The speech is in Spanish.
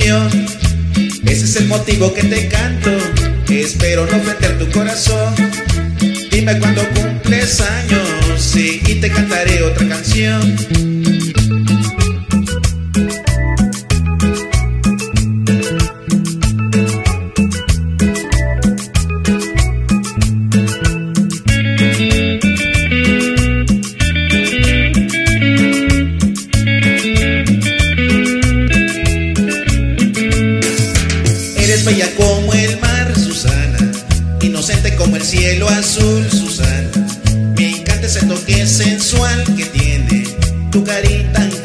canción. Ese es el motivo que te canto, espero no ofender tu corazón. Dime cuando cumples años, sí, y te cantaré otra canción. Eres bella como el mar, Susana, inocente como el cielo azul, Susana. Me encanta ese toque sensual que tiene tu carita